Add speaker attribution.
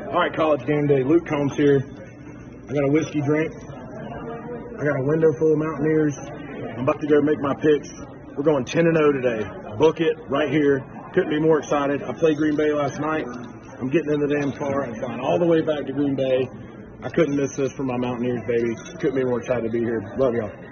Speaker 1: All right, college game day. Luke Combs here. I got a whiskey drink. I got a window full of Mountaineers. I'm about to go make my picks. We're going 10-0 today. Book it right here. Couldn't be more excited. I played Green Bay last night. I'm getting in the damn car and flying all the way back to Green Bay. I couldn't miss this for my Mountaineers, baby. Couldn't be more excited to be here. Love y'all.